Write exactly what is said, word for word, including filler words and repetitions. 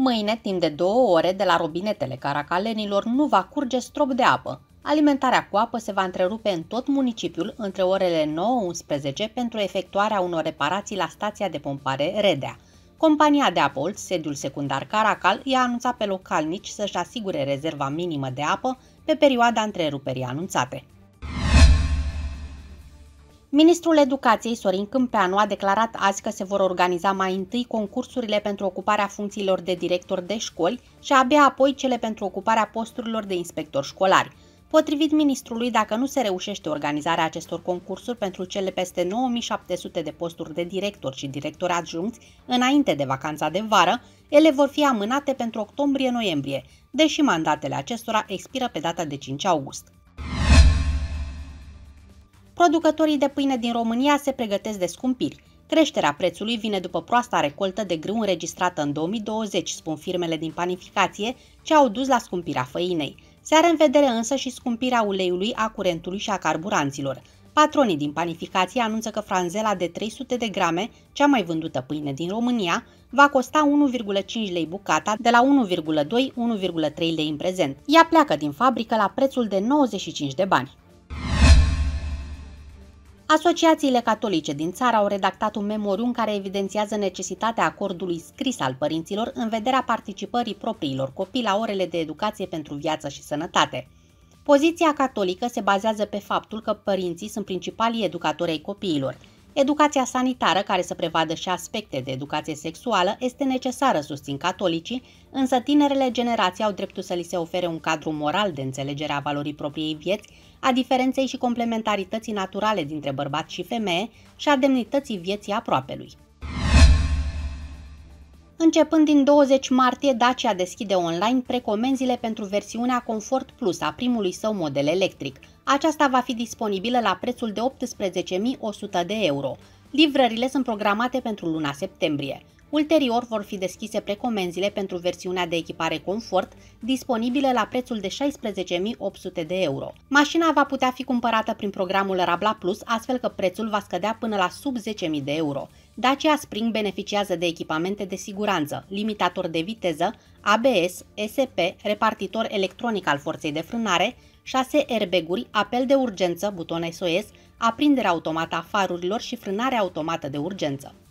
Mâine, timp de două ore, de la robinetele caracalenilor nu va curge strop de apă. Alimentarea cu apă se va întrerupe în tot municipiul între orele nouă - unsprezece pentru efectuarea unor reparații la stația de pompare Redea. Compania de apă Olt, sediul secundar Caracal, i-a anunțat pe localnici să-și asigure rezerva minimă de apă pe perioada întreruperii anunțate. Ministrul Educației, Sorin Câmpeanu, a declarat azi că se vor organiza mai întâi concursurile pentru ocuparea funcțiilor de director de școli și abia apoi cele pentru ocuparea posturilor de inspectori școlari. Potrivit ministrului, dacă nu se reușește organizarea acestor concursuri pentru cele peste nouă mii șapte sute de posturi de director și directori adjuncți înainte de vacanța de vară, ele vor fi amânate pentru octombrie-noiembrie, deși mandatele acestora expiră pe data de cinci august. Producătorii de pâine din România se pregătesc de scumpiri. Creșterea prețului vine după proasta recoltă de grâu înregistrată în două mii douăzeci, spun firmele din panificație, ce au dus la scumpirea făinei. Se are în vedere însă și scumpirea uleiului, a curentului și a carburanților. Patronii din panificație anunță că franzela de trei sute de grame, cea mai vândută pâine din România, va costa unu virgulă cinci lei bucata, de la unu virgulă doi - unu virgulă trei lei în prezent. Ea pleacă din fabrică la prețul de nouăzeci și cinci de bani. Asociațiile catolice din țară au redactat un memoriu în care evidențiază necesitatea acordului scris al părinților în vederea participării propriilor copii la orele de educație pentru viață și sănătate. Poziția catolică se bazează pe faptul că părinții sunt principalii educatori ai copiilor. Educația sanitară, care să prevadă și aspecte de educație sexuală, este necesară, susțin catolicii, însă tinerele generații au dreptul să li se ofere un cadru moral de înțelegere a valorii propriei vieți, a diferenței și complementarității naturale dintre bărbat și femeie și a demnității vieții aproapelui. Începând din douăzeci martie, Dacia deschide online precomenzile pentru versiunea Comfort Plus a primului său model electric. Aceasta va fi disponibilă la prețul de optsprezece mii o sută de euro. Livrările sunt programate pentru luna septembrie. Ulterior vor fi deschise precomenzile pentru versiunea de echipare Comfort, disponibilă la prețul de șaisprezece mii opt sute de euro. Mașina va putea fi cumpărată prin programul Rabla Plus, astfel că prețul va scădea până la sub zece mii de euro. Dacia Spring beneficiază de echipamente de siguranță, limitator de viteză, A B S, E S P, repartitor electronic al forței de frânare, șase airbag-uri, apel de urgență, buton S O S, aprindere automată a farurilor și frânare automată de urgență.